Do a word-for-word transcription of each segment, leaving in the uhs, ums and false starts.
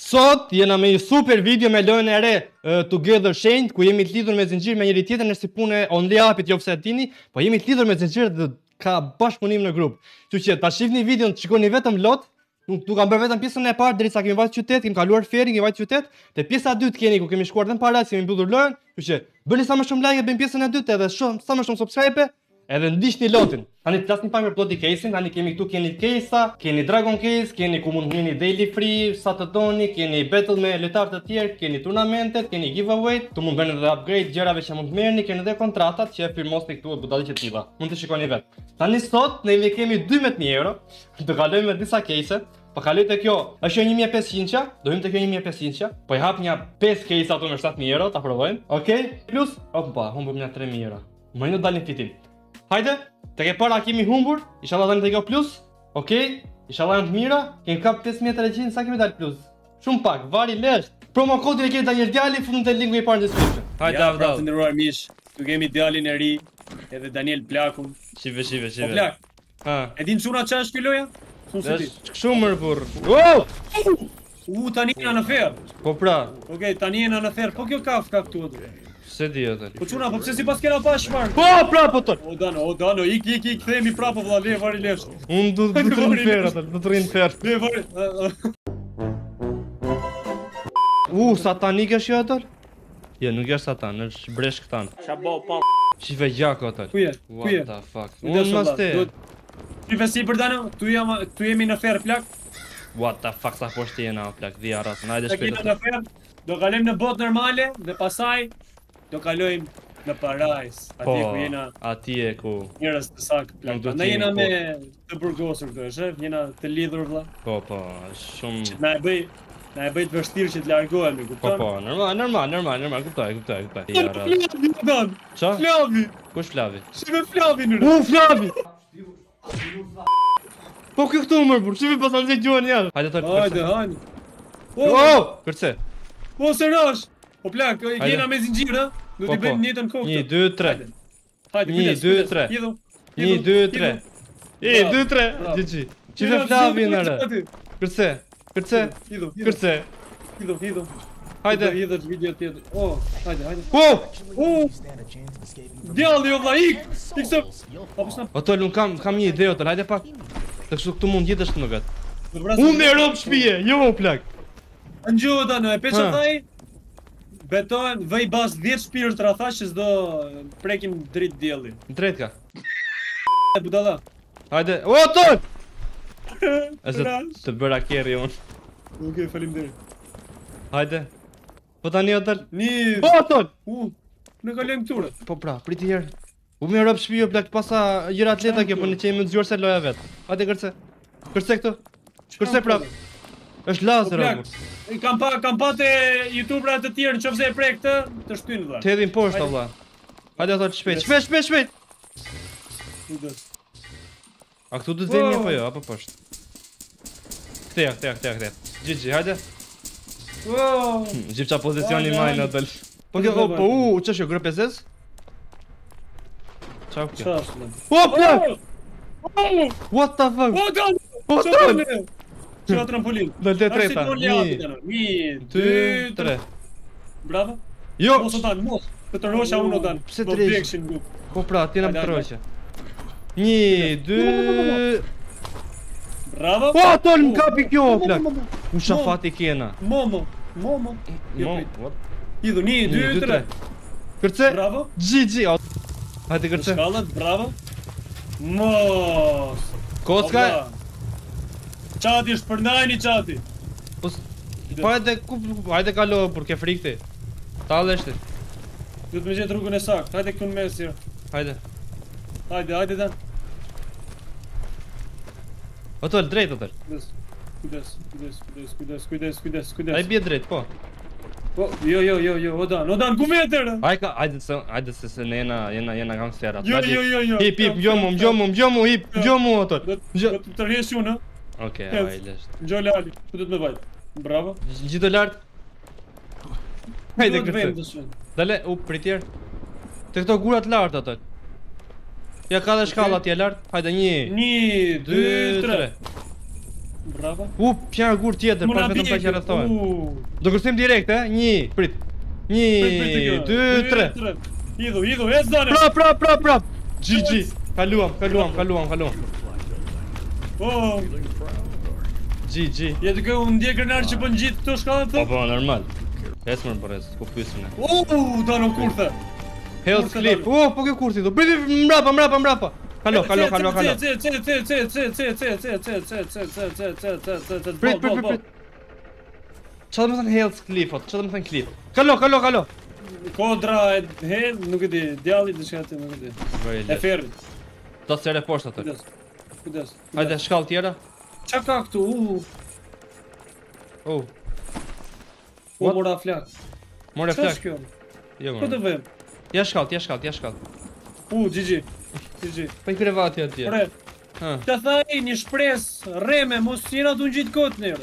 Sot jena me një super video me lojën e re uh, Together Chained, ku jemi të lidhur me zinxhir me njëri tjetrin, është si punë only apit, jo pse e dini, po jemi të lidhur me zinxhir dhe ka bashkëpunim në grup. Kështu që ta shihni videon, shikoni vetëm lot. Nuk tu kam bërë vetëm pjesën e parë derisa kemi vajt qytet, kemi kaluar ferin, kemi vajt qytet, te pjesa e dytë keni ku kemi shkuar dhe në para, kemi mbyllur lojën, kështu që bëni sa më shumë like, bëjmë pjesën e dytë edhe shumë sa më shumë subscribe. Edhe ndiqni lotin. Tani flasni pa më plot i case-in, tani kemi këtu keni case-a, keni Dragon Case, keni ku mund të daily free, sa të doni, keni battle me lojtarë të tjerë, keni turnamentet, keni giveaway, tu mund bëni edhe upgrade gjërave që mund të merrni, keni edhe kontratat që firmosni këtu budalliqe të tilla. Mund të shikoni vet. Tani sot ne kemi dymbëdhjetë mijë euro, do kalojmë me disa case-e. Po kaloj te kjo, është një mijë e pesëqind, do hym te kjo një mijë e pesëqind, po i hap një pesë case ato me shtatë mijë euro, ta provojmë. Okej, plus, opa, humbëm një tre mijë euro. Më në dalin fitim. Hajde, te ke para kemi humbur, inshallah tani te kjo plus. Okej, inshallah janë të mira, kemi kap pesë mijë e treqind, sa kemi dal plus. Shumë pak, vari lesh. Promo kodin e keni Daniel Djali, fundin e linkut i parë në description. Hajde, ja, pra të nderuar miq, tu kemi djalin e ri, edhe Daniel Plakun. Shive, shive, shive. Po Plak. Ha. E din çuna çfarë është ky loja? Është shumë burr. Wow! U tani jena në ferr. Po pra. Okej, tani jena në ferr. Po kjo kaf ka këtu. Se di atë. Po çuna, po pse si pas kena pa shmar? Po pra, po ton. O Dano, o Dano, ik ik ik themi prapë vëlla, le vari lesh. Unë do të rrin ferr atë, do të rrin ferr. Le vari. U, satanik është jo atë? Jo, nuk është satan, është bresh këtan. Çabo pa. Shive gjako atë. Ku je? Ku je? What the fuck? Unë mos te. Ti vesi për Dano, tu jam tu jemi në ferr Plak. What the fuck sa poshtë jena Plak, di arras. Na hajde shpejt. Në ferr, do kalojmë në botë normale dhe pasaj do kalojmë në parajs. Atje ku jena, atje ku njerëz të saktë Plak. Ne jena me të burgosur këtu, është, jena të lidhur vëlla. Po, po, shumë. Na e bëj, na e bëj të vështirë që të largohemi, kupton? Po, po, normal, normal, normal, normal, kuptoj, kuptoj, kuptoj. Flavi, Ço? Flavi. Kush Flavi? Si me Flavin. U Flavi. Po kë këtu më burr, çivi pas alzë gjuan ja. Hajde të. Hajde, hajde. Oh, kërce. Po serash. Po Plak, jena me zinxhir, ë? Do t'i bëjmë njëtën kokë. një, dy, tre. Hajde, një, dy, tre. një, dy, tre. një, dy, tre. Gjiçi. Çive Flavin ore. Kërce. Kërce. Kërce. Hidho, hidho. Hajde. Hidho të video tjetër. Oh, hajde, hajde. Po! Oh! Djalli o vlla ik. Ik se. Apo s'na. Oto nuk kam kam një ide oto, hajde pak. Të kështu këtu mund jetesh më vet. Unë me rob shtëpie, jo Plak. Anjo Dano, e peça thaj. Betohen, vej bas dhjetë shpirë të ratha që s'do prekim dritë djeli. Drejt ka. E budalla. Hajde, o ton! Ese të bëra kerri unë. Okej, faleminderit. Hajde. Po tani o tëll. Ni. O ton! U, ne kalojmë këture. Po pra, priti herë. U me rob shtëpi o Plak, pasa gjëra atleta kjo, po ne qejmë të zgjuar se loja vet. Hajde kërce. Kërce këtu. Kërce prap. Është lazer apo? Kam pa kam pa te youtubera të tjerë nëse e prek këtë, të shtyjnë vëlla. Të hedhin poshtë vëlla. Hajde ato shpejt, shpejt, shpejt, shpejt. A këtu do të vëmë apo jo, apo poshtë? Kthea, kthea, kthea, kthea. Gjigji, hajde. Wow. Gjithça pozicioni më në dal. Po kjo, po u, ç'është kjo grup e zez? Çao kjo. O Plak! What the fuck? O don! O don! Çfarë trampolin? Dal te treta. një, dy, tre. Bravo. Jo. Mos u dan, mos. Të tërhoqa unë o dan. Pse tresh? Po pra, ti na tërhoqe. një, dy. Bravo. Po ton më kapi kjo Plak. U shafati kena. Momo, momo. Momo. Idhu një, dy, tre. Kërce. Bravo. Gigi. Hajde kërce. Shkallët, bravo. Mos. Kocka. Çati është për ndajni çati. Po hajde ku hajde kalo për ke frikti. Tallesh ti. Do të më gjet rrugën e saktë. Hajde këtu në mes. Hajde. Hajde, hajde dan. Oto drejt oto. Kujdes. Kujdes, kujdes, kujdes, kujdes, kujdes, kujdes, kujdes. Ai bie drejt, po. Po, jo, jo, jo, jo, Odan, Odan, ku meter? Ai ka, hajde se, hajde se se jena, jena, jena gangsterat. Jo, jo, jo, jo. Hip, hip, gjomu, gjomu, gjomu, hip, gjomu oto. Do të tërhesh unë. Okej, ai lesh. Ngjo lali, ku do të më vajt? Bravo. Gjithë lart. Hajde këtë. Dale, u pritjer. Te këto gurat lart ato. Ja ka dhe shkalla atje lart. Hajde një, një, dy, tre. Bravo. U, pja gur tjetër, Muna pas vetëm bie pa që kjo. rrethohen. U. Do kërcim direkt, e? Një, prit. Një, Prit, prit, kjo. dy, tre. Idhu, idhu, e zdane. Prap, prap, prap, prap. G G. Kaluam, kaluam, kaluam, kaluam. Oh, G G. jetë kë unë ndje krenar që pën gjithë këto shkallët Po të? po, normal. Esmër për es, ku pysim ne. Oh, Dano kurthe. Health Kurse clip. dalë. Oh, po kjo kursi do. Prit, mbrapa, mbrapa, mbrapa. Kalo, kalo, kalo, kalo. Prit, prit, prit, prit. Qa dhe më thënë health clip, qa dhe më thënë clip. Kalo, kalo, kalo. Kodra e he, nuk e di, djalli të shkati, nuk e di. Bëj E lesh. ferrit. Do të sere poshtë atë. Kujdes. Kujdes. Hajde, shkall tjera. Qa ka këtu? U, Oh, u What? mora flak. more Qa është flak. kjo? Jo, Ku të më. vëm? Ja shkall, ja shkall, ja shkall. U, G G. G G. Po i krevati atje. Pre, Ha. të thaj një shpres, reme, mos jena të unë gjitë kotë njerë.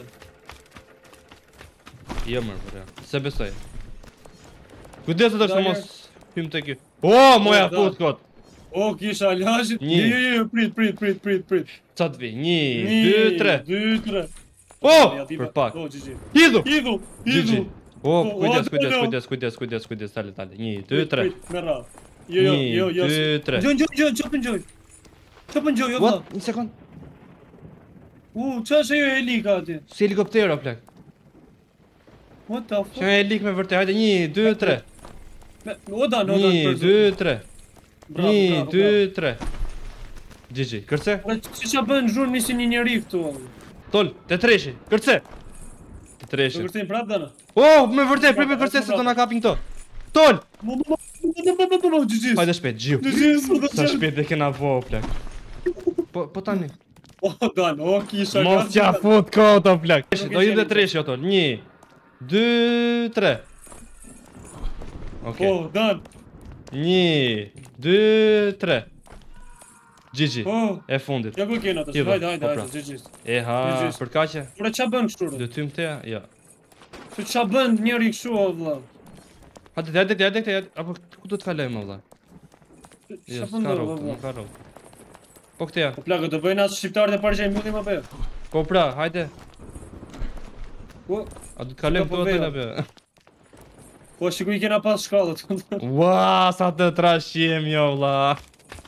Jo më, po ja. Se besoj. Kujdes të është Dalje. mos hym te kjo. Oh, moja Oh, da. fut kot. O, kisha lashin. Një. Jo, jo, jo, prit, prit, prit, prit, prit. Ça të vi? Një, dy, tre. Dy, tre. Oh, Ja, ti për ba- pak. O, G G. Hidhu. Idhu, G G. idhu. Oh, Po, kujdes, o, kujdes, no, no. kujdes, kujdes, kujdes, kujdes, tale, tale. Një, dy, Prit, tre. prit, Me radhë. Jo, jo, Një, jo, jo. dy, tre. Gjoj, gjoj, gjoj, që pëngjoj. Që pëngjoj, jo, What? vëlla. Një sekond. U, që është ajo helika ati? Si helikopter o plak. What the Që fuck? e helik me vërtet. Hajde, një, dy, tre. Me- Oda, no, oda, Një, dy, tre. Bravo, Një, bravo, dy, tre. G G. Kërce? bravo. Që që bën zhurmë si një njeri këtu? Tol, te treshi. Kërce. Te Të treshi. vërtejnë prapë, Dana? Oh, me vërtet, prip me kërce se do na kapin këto. Tol. Mo, mo, mo, mo, mo, mo, mo, mo, gjygjis. Hajde shpejt, gjiu. Gjygjis, mo, Sa shpejt dhe kena vo, plak. Po, po tani. O, Dan, o, kisha. Mos ka- qa fut kot o plak. Nuk Do e i dhe qeni. treshi o tol. Një, dy, tre. Okej. O, Dan, Një, dy, tre. G G. o. E fundit. Ja ku kena të Hidho, hajde, hajde, po pra. hajde, gjygjis. E ha, Gjygjis. për kaqe? Ure, qa bën kështu? Do tym te? Ja. Se qa bën njeri kështu, o, vëlla? Hajde, hajde, hajde, hajde, apo ku do të kalojmë valla? Jo, Qa s'ka bën, rrugë, vëlla? nuk ka rrugë. Po këtë ja. Po plakë, të bëjnë asë shqiptarët e parë që e mbyllim apo jo? Po pra, hajde. Po, A do të kalojmë Po, këtu po, atë vejo. apo? po shikuj kena pas shkallët. Ua, sa të trashim jo valla.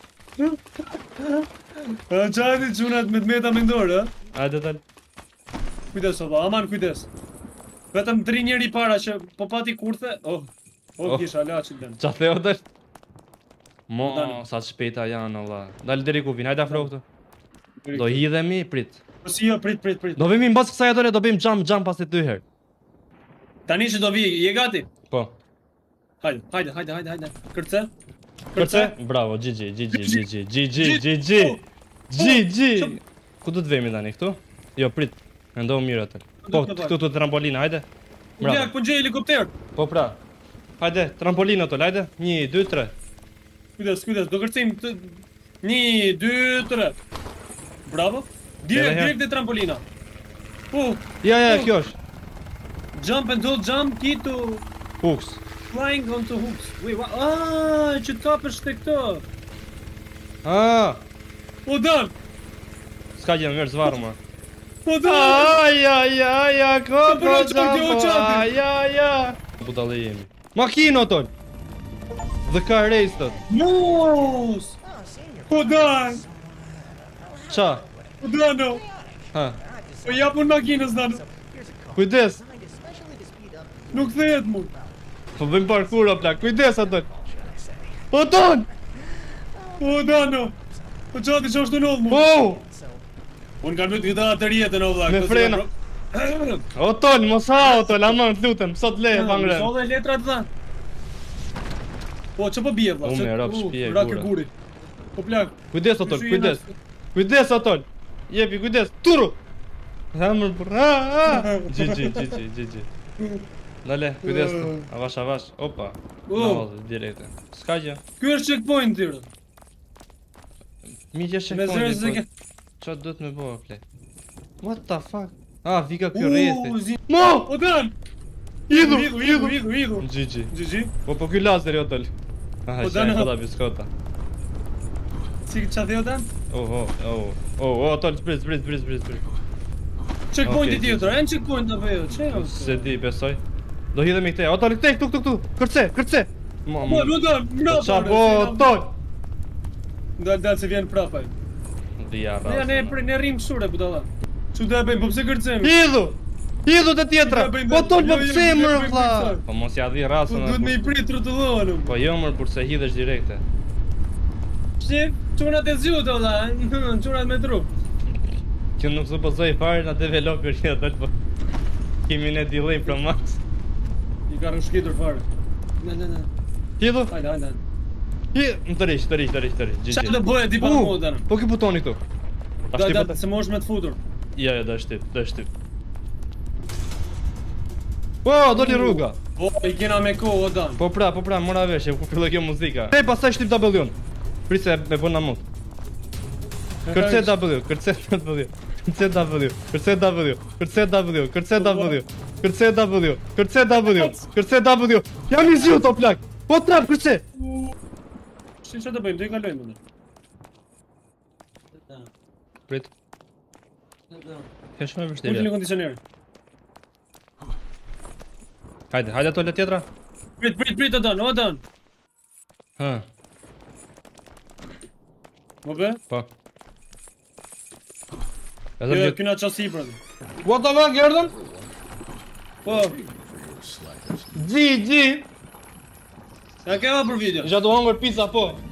Qajti qunat me të meta mendore, ë? Hajde dal. Kujdes, o, valla, aman kujdes. Vetëm tri njeri para që po pati kurthe, oh, oh, Oh. kisha la që lënë. Ça theu dal? Mo, Dale. sa të shpejta janë valla. Dal deri ku vin, hajde afro këtu. Do hidhemi, prit. Po si jo, prit, prit, prit. Do vimi mbas kësaj ore, do bëjmë jump jump pas dy herë. Tani që do vi, je gati? Po. Hajde, hajde, hajde, hajde, hajde. Kërce? Kërce? Bravo, G G, G G, G G, G G, G G, G. G G. Ço- Ku do të vemi tani këtu? Jo, prit. Mendoj mirë atë. Po, të këtu të trampolina, hajde. Ja, Bravo. po gjej helikopter. Po pra. Hajde, trampolina ato, hajde. një, dy, tre. Kujdes, kujdes, do kërcim të... Një, dy, tre. Bravo. Edhe Direkt, herë. direkt dhe trampolina. Uh, Ja, ja, Oh. kjo është. jump and hold jump, key to Hooks. flying onto hooks. Wait, what? Ah, që të kapesh te këto. Ah, O, Dan! s'ka gjë mirë zvarru më. O, Dan! Aj, aj, aj, aj, ko, Po, ko, po, çfarë jump, kjo, çfarë? aj, aj, aj. Budalli jemi. Makino ton. The car race tot. Mos! O, Dan! Qa? O, Dan, o! Ha. Po japun makinës, Dan! Kujdes. Nuk thehet mu! Po bëjmë parkour o plak. Kujdes aton. O ton. O, Dan, o! Po qati që është të nëllë mu! Oh! Unë kanë vetë gjitha të rjetën, o, vla! Me këto si frena. ka pro- O ton, mos ha o ton, aman, të lutem, sot leje pa ngren. Sot dhe letrat dha. Po, që po bje, vla? U, Se- me rap u, shpije, rak e gura. guri. Po plak. Kujdes o ton, Kështu kujdes. jena- Kujdes o ton. Jepi, kujdes. Turu. Hamër për... Ha, ha. Gigi, gigi, gigi. Dale, kujdes tu. Avash, avash. Opa. U. Na vazhë, direkte. S'ka gjë. Ky është checkpoint tyrë. Mi gjë Me zërë se ke... shekondit. Qa do të me bëha, plek? What the fuck? Ah, vika kjo U, rrjethi. zi... Mo! O, Dan! Idhu, idhu, idhu. idhu, idhu. Gigi. Gigi. Po, po ky lazer jo tëll. Aha, Po, shaj, dana- po da biskota. Si qa theo, Dan? Oh, oh, oh, oh, oh, tëll, zbrit, zbrit, zbrit, zbrit, zbrit. checkpointi Okej, tjetër, e në checkpoint apo jo? Çe o? Se di, besoj. Do hidhemi këte. Ota këte, këtu, këtu, këtu. Kërce, kërce. Mo, Po, lu do, mbrapa. Qa po, toj. Dal dal se vjen prapaj. Dija Ja ne rast. pre ne rrim shure budalla. Çu do e bëjmë, po pse kërcemi? Hidhu! Hidhu të tjetra! Ja, bëjmë, Po tol jo, po jo, pse jo, mërë bëjmë, vlla? bëjmë, Po mos ja di Po rasën. duhet me i prit rrotullohen. Po jo mërë kurse hidhesh direkte. Shif, çunat e zjut olla, çunat me tru. Që nuk supozoj fare na developer që dal po. Kemi ne delay from max. I ka rrshkitur fare. Na na na. Hidhu? Hajde, hajde. Hi, më të rish, të rish, të rish, të rish. Çfarë do bëhet ti pa Uh, modën? Po ki butoni këtu. Da Tash ti da po. se mosh me të futur. Ja, ja, dash ti, dash ti. Po, doli rruga. Po, i kena me kohë o dan. Po pra, po pra, mora vesh, ku filloi kjo muzika. E pastaj shtyp W-n. Prit se me bën namut. Kërce W, kërce W. Kërce W, kërce W, kërce W, kërce W, kërce W, kërce W, kërce W. Jam i zgjut o plak. Po trap kërce. Si çfarë do bëjmë? Do i kalojmë më. Prit. Ke shumë Ulni në vështirë. kondicioner. Hajde, hajde ato le tjetra. Prit, prit, prit o dan, o dan. Hë, Më bë? po. Edhe Jo, vjet. këna çasi për. What the fuck, Jordan? Po, Gji, gji. ja ke hapur video. Isha të hongër pizza, po.